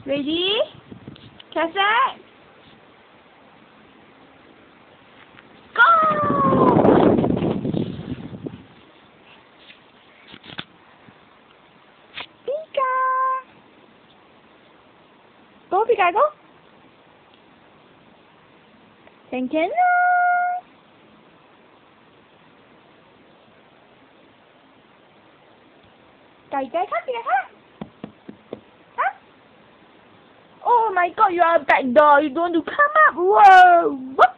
Ready? Cassette? Go! Pika! Go, Pika, go! Can cày cái khác, kìa khác. Oh my god, you are back door. You don't want to come up. Whoa! What?